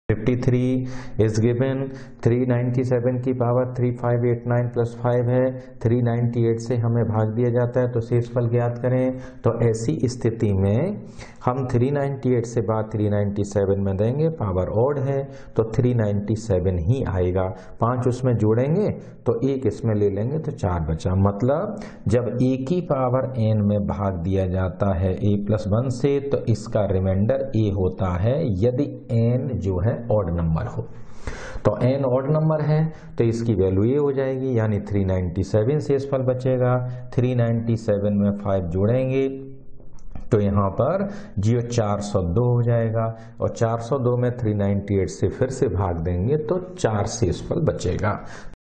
53 is given 397 की power 3589 plus 5 है। 398 से हमें भाग दिया जाता है तो शेषफल ज्ञात करें। तो ऐसी स्थिति में हम 398 से बाद 397 में देंगे, पावर ऑड है तो 397 ही आएगा। 5 उसमें जोड़ेंगे तो 1 इसमें ले लेंगे तो 4 बचा। मतलब जब a की पावर n में भाग दिया जाता है a+1 से तो इसका रिमाइंडर a होता है यदि n जो है ऑड नंबर हो। तो n ऑड नंबर है तो इसकी वैल्यू ये हो जाएगी, यानी 397 शेषफल बचेगा। 397 में 5 जोड़ेंगे तो यहाँ पर 402 हो जाएगा और 402 में 398 से फिर से भाग देंगे तो 4 शेषफल बचेगा।